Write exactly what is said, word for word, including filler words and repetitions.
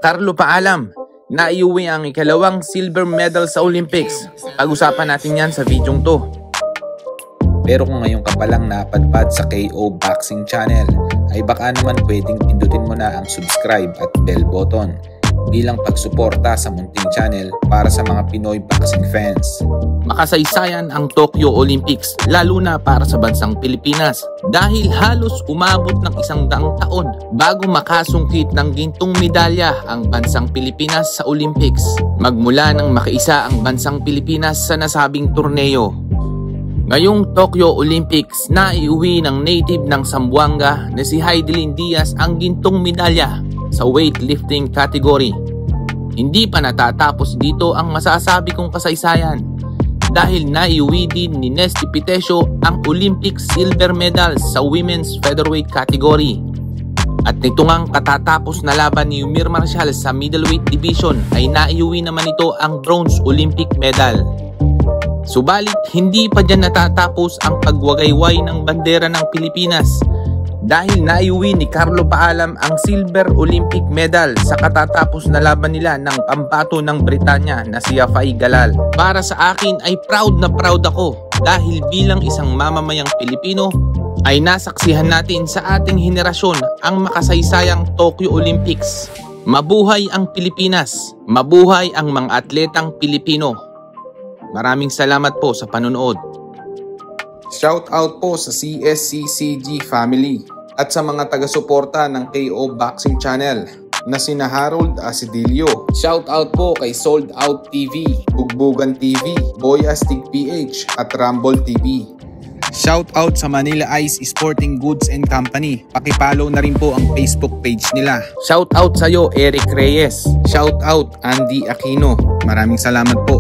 Carlo Paalam Naiuwi ang ikalawang silver medal sa Olympics. Pag-usapan natin yan sa videong to. Pero kung ngayon ka palang napadpad sa K O Boxing Channel, ay baka naman pwedeng pindutin mo na ang subscribe at bell button bilang pagsuporta sa munting channel para sa mga Pinoy boxing fans. Makasaysayan ang Tokyo Olympics, lalo na para sa bansang Pilipinas, dahil halos umabot ng isang daang taon bago makasungkit ng gintong medalya ang bansang Pilipinas sa Olympics, magmula nang makaisa ang bansang Pilipinas sa nasabing torneo. Ngayong Tokyo Olympics, naiuwi ng native ng Zamboanga na si Heidelin Diaz ang gintong medalya sa weightlifting category. Hindi pa natatapos dito ang masasabi kong kasaysayan, dahil naiuwi din ni Nesty Pitesio ang Olympic silver medal sa women's featherweight category. At nito ngang katatapos na laban ni Yumir Marcial sa middleweight division ay naiuwi naman ito ang bronze Olympic medal. Subalit hindi pa dyan natatapos ang pagwagayway ng bandera ng Pilipinas, dahil naiuwi ni Carlo Paalam ang silver Olympic medal sa katatapos na laban nila ng pambato ng Britanya na si Yafai Galal. Para sa akin ay proud na proud ako, dahil bilang isang mamamayang Pilipino ay nasaksihan natin sa ating henerasyon ang makasaysayang Tokyo Olympics. Mabuhay ang Pilipinas, mabuhay ang mga atletang Pilipino. Maraming salamat po sa panonood. Shout out po sa C S C C G family at sa mga taga-suporta ng K O Boxing Channel na sina Harold Asidilio. Shout out po kay Sold Out T V, Bugbugan T V, Boy Astig P H at Rumble T V. Shout out sa Manila Ice Sporting Goods and Company. Pakipollow na rin po ang Facebook page nila. Shout out sa'yo, Eric Reyes. Shout out Andy Aquino. Maraming salamat po.